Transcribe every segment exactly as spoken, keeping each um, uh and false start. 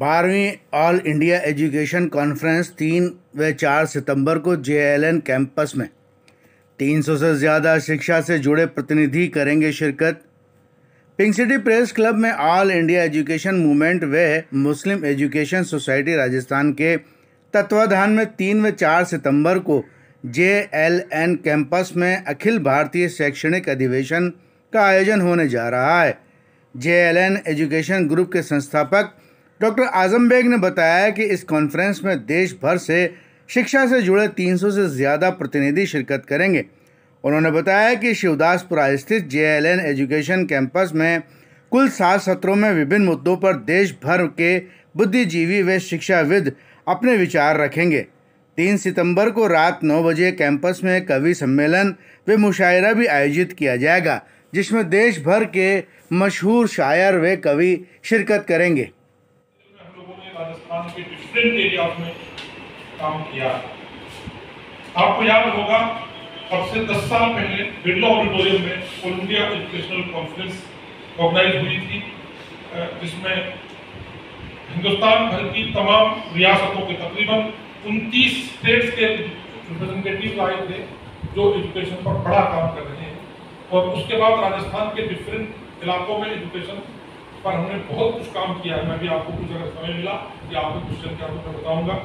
बारहवीं all India education conference तीन व चार सितंबर को जे एल एन कैंपस में तीन सौ से ज़्यादा शिक्षा से जुड़े प्रतिनिधि करेंगे शिरकत। पिंक सिटी प्रेस क्लब में ऑल इंडिया एजुकेशन मूवमेंट व मुस्लिम एजुकेशन सोसाइटी राजस्थान के तत्वाधान में तीन व चार सितंबर को जे एल एन कैंपस में अखिल भारतीय शैक्षणिक अधिवेशन का आयोजन होने जा रहा है। J L N education group के संस्थापक डॉक्टर आजम बेग ने बताया कि इस कॉन्फ्रेंस में देश भर से शिक्षा से जुड़े तीन सौ से ज़्यादा प्रतिनिधि शिरकत करेंगे। उन्होंने बताया कि शिवदासपुरा स्थित J L N education campus में कुल सात सत्रों में विभिन्न मुद्दों पर देश भर के बुद्धिजीवी व शिक्षाविद अपने विचार रखेंगे। तीन सितंबर को रात नौ बजे कैंपस में कवि सम्मेलन व मुशायरा भी आयोजित किया जाएगा, जिसमें देश भर के मशहूर शायर व कवि शिरकत करेंगे। हम लोगों ने राजस्थान के डिफरेंट एरियाज में काम किया। आपको याद होगा अब से दस साल पहले बिरला ऑडिटोरियम में all India educational conference organise हुई थी, जिसमें हिंदुस्तान भर की तमाम रियासतों के तकरीबन उनतीस स्टेट्स के रिप्रेजेंटेटिव आए थे जो एजुकेशन पर बड़ा काम कर रहे हैं। और उसके बाद राजस्थान के डिफरेंट इलाकों में एजुकेशन पर हमने बहुत कुछ काम किया है। मैं भी आपको कुछ अगर समय मिला कि आपको क्वेश्चन क्या मैं बताऊंगा।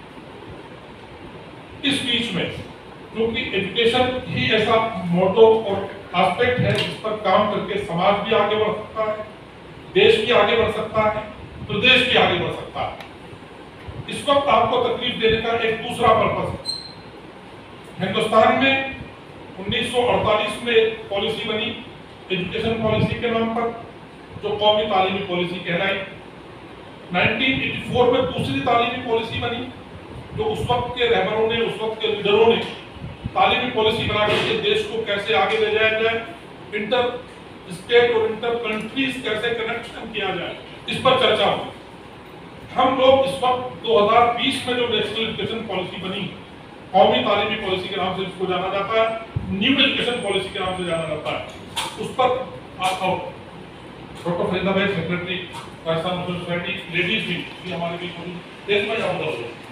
इस बीच में क्योंकि एजुकेशन ही ऐसा मोटो और एस्पेक्ट है जिस पर काम करके समाज भी आगे बढ़ सकता है, देश भी आगे बढ़ सकता है, प्रदेश भी आगे बढ़ सकता है। इस वक्त आपको तकलीफ देने का एक दूसरा पर्पस है। हिंदुस्तान में उन्नीस सौ अड़तालीस में पॉलिसी बनी एजुकेशन पॉलिसी के नाम पर, जो कौमी तालीमी पॉलिसी कहलाई। उन्नीस सौ चौरासी में दूसरी तालीमी पॉलिसी बनी, जो उस वक्त के रहबरों ने, उस वक्त के लीडरों ने तालीमी पॉलिसी बना करके देश को कैसे आगे ले जाया जाए, इंटर स्टेट और इंटर कंट्रीज कैसे कनेक्शन किया जाए, इस पर चर्चा हुई। हम लोग इस वक्त दो हज़ार बीस में जो नेशनल एजुकेशन पॉलिसी बनी, कौमी तालीमी पॉलिसी के नाम से इसको जाना जाता है, न्यू एजुकेशन पॉलिसी के नाम से जाना जाता है, उस पर डॉक्टर फरीदा भाई secretary Rajasthan Muslim society ladies भी, भी हमारे बीच मौजूद देश में जाऊंगा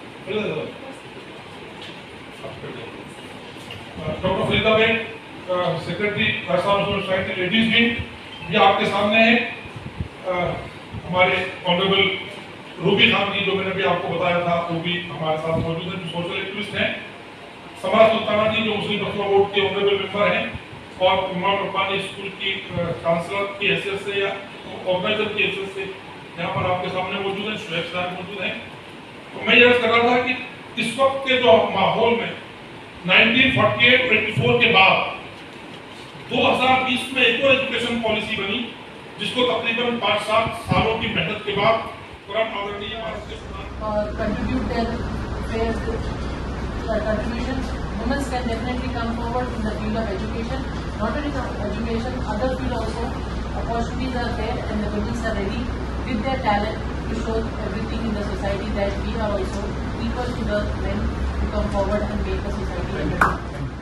डॉक्टर फरीदा भाई secretary Rajasthan Muslim society ladies भी भी आपके सामने है। हमारे ऑनरेबल रूबी खान जी, जो मैंने भी आपको बताया था, वो भी हमारे साथ मौजूद है, जो सोशल एक्टिविस्ट हैं। समाज सुल्ताना जी, जो मुस्लिम वक्फ बोर्ड के ऑनरेबल मेंबर हैं और इमाम रब्बानी स्कूल की चांसलर की हैसियत से या ऑर्गेनाइजर की हैसियत से यहाँ पर आपके सामने मौजूद है, शुएब साहब मौजूद हैं। तो मैं ये अर्ज कर रहा था कि इस वक्त के जो माहौल में उन्नीस सौ अड़तालीस चौबीस के बाद दो हज़ार बीस में एक और एजुकेशन पॉलिसी बनी, जिसको तकरीबन पाँच सात सालों की मेहनत के बाद तुरंत आदरणीय भारत के और contribute their contributions. Women can definitely come forward in the field of education. Not only education, other field also. Opportunities are there and the women are ready with their talent to show everything in the society that we are also equal to the men to come forward and make the society better.